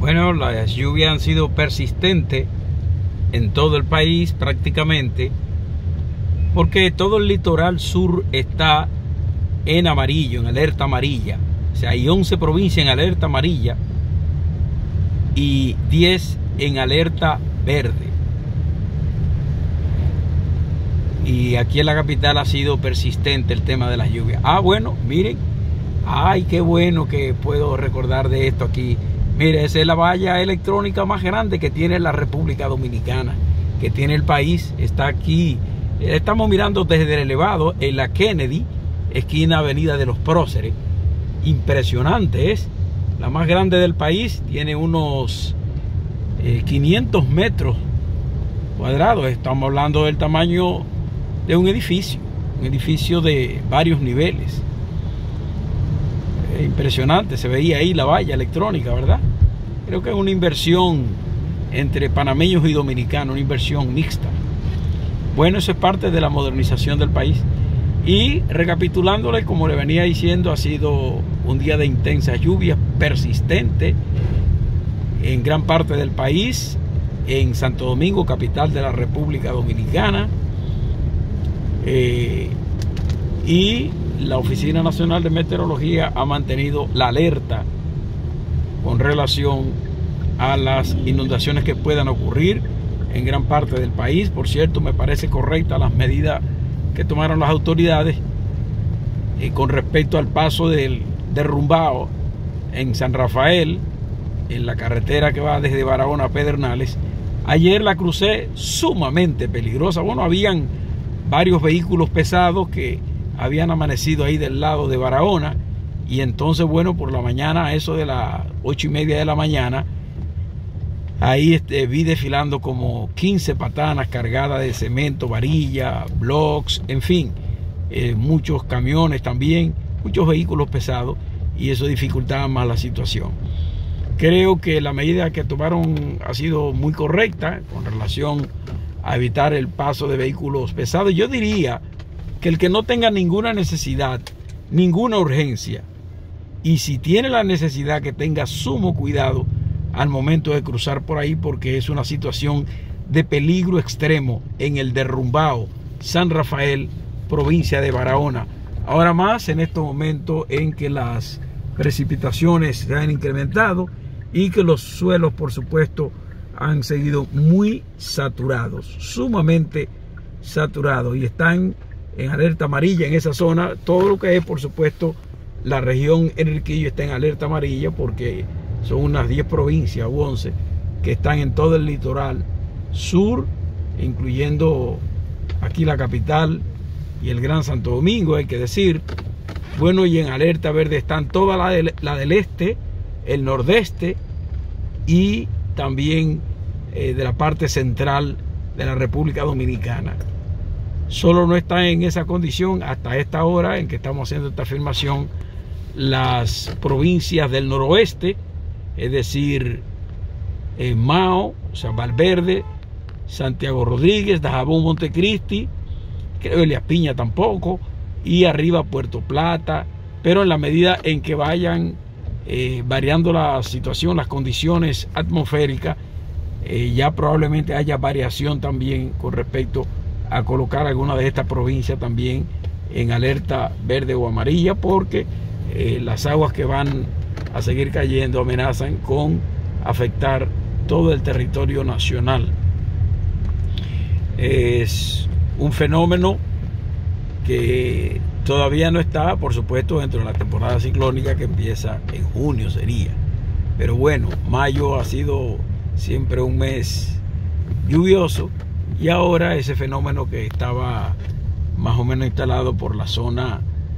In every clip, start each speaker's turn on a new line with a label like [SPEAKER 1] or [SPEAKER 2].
[SPEAKER 1] Bueno, las lluvias han sido persistentes en todo el país prácticamente, porque todo el litoral sur está en amarillo, en alerta amarilla. O sea, hay 11 provincias en alerta amarilla y 10 en alerta verde. Y aquí en la capital ha sido persistente el tema de las lluvias. Bueno, miren. Ay, qué bueno que puedo recordar de esto aquí. Mire, esa es la valla electrónica más grande que tiene la República Dominicana, que tiene el país. Está aquí. Estamos mirando desde el elevado en la Kennedy, esquina Avenida de los Próceres. Impresionante, es la más grande del país. Tiene unos 500 metros cuadrados. Estamos hablando del tamaño de un edificio de varios niveles. Impresionante, se veía ahí la valla electrónica, ¿verdad? Creo que es una inversión entre panameños y dominicanos, una inversión mixta. Bueno, eso es parte de la modernización del país. Y recapitulándole, como le venía diciendo, ha sido un día de intensas lluvias persistente en gran parte del país, en Santo Domingo, capital de la República Dominicana. Y la Oficina Nacional de Meteorología ha mantenido la alerta con relación a las inundaciones que puedan ocurrir en gran parte del país. Por cierto, me parece correcta las medidas que tomaron las autoridades con respecto al paso del derrumbado en San Rafael, en la carretera que va desde Barahona a Pedernales. Ayer la crucé sumamente peligrosa. Bueno, habían varios vehículos pesados que habían amanecido ahí del lado de Barahona, y entonces, bueno, por la mañana, a eso de las 8:30 de la mañana, ahí vi desfilando como 15 patanas cargadas de cemento, varilla, blocks, en fin, muchos camiones también, muchos vehículos pesados, y eso dificultaba más la situación. Creo que la medida que tomaron ha sido muy correcta con relación a evitar el paso de vehículos pesados. Yo diría que el que no tenga ninguna necesidad, ninguna urgencia, y si tiene la necesidad, que tenga sumo cuidado al momento de cruzar por ahí, porque es una situación de peligro extremo en el derrumbado San Rafael, provincia de Barahona. Ahora más en estos momentos en que las precipitaciones se han incrementado y que los suelos, por supuesto, han seguido muy saturados, sumamente saturados, y están en alerta amarilla en esa zona. Todo lo que es, por supuesto, la región Enriquillo está en alerta amarilla, porque son unas 10 provincias u 11 que están en todo el litoral sur, incluyendo aquí la capital y el Gran Santo Domingo, hay que decir. Bueno, y en alerta verde están toda la del este, el nordeste y también de la parte central de la República Dominicana. Solo no están en esa condición hasta esta hora en que estamos haciendo esta afirmación las provincias del noroeste, es decir, Mao, o sea, Valverde, Santiago Rodríguez, Dajabón, Montecristi, creo que Elías Piña tampoco, y arriba Puerto Plata. Pero en la medida en que vayan variando la situación, las condiciones atmosféricas, ya probablemente haya variación también con respecto a colocar alguna de estas provincias también en alerta verde o amarilla, porque las aguas que van a seguir cayendo amenazan con afectar todo el territorio nacional. Es un fenómeno que todavía no está, por supuesto, dentro de la temporada ciclónica que empieza en junio sería. Pero bueno, mayo ha sido siempre un mes lluvioso, y ahora ese fenómeno que estaba más o menos instalado por la zona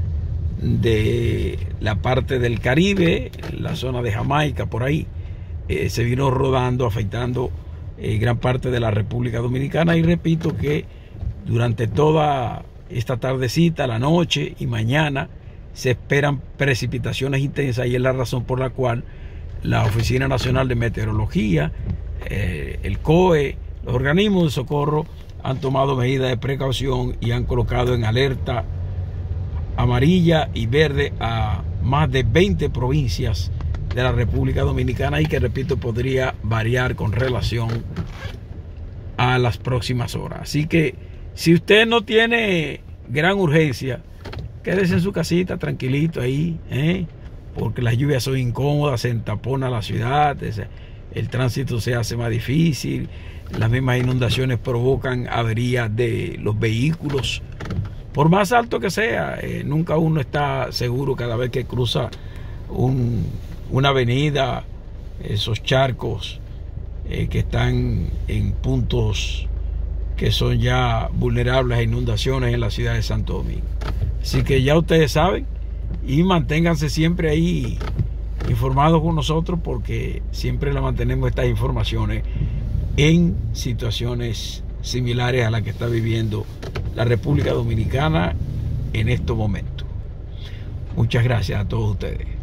[SPEAKER 1] de la parte del Caribe, la zona de Jamaica, por ahí, se vino rodando, afectando gran parte de la República Dominicana. Y repito que durante toda esta tardecita, la noche y mañana se esperan precipitaciones intensas, y es la razón por la cual la Oficina Nacional de Meteorología, el COE, los organismos de socorro han tomado medidas de precaución y han colocado en alerta amarilla y verde a más de 20 provincias de la República Dominicana y que, repito, podría variar con relación a las próximas horas. Así que si usted no tiene gran urgencia, quédese en su casita tranquilito ahí, porque las lluvias son incómodas, se entapona la ciudad, el tránsito se hace más difícil, las mismas inundaciones provocan averías de los vehículos. Por más alto que sea, nunca uno está seguro cada vez que cruza una avenida, esos charcos que están en puntos que son ya vulnerables a inundaciones en la ciudad de Santo Domingo. Así que ya ustedes saben, y manténganse siempre ahí informados con nosotros, porque siempre le mantenemos estas informaciones en situaciones similares a las que está viviendo la República Dominicana en estos momentos. Muchas gracias a todos ustedes.